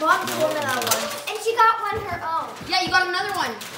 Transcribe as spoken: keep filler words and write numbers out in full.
I'm cool with that one. And she got one her own. Yeah, you got another one.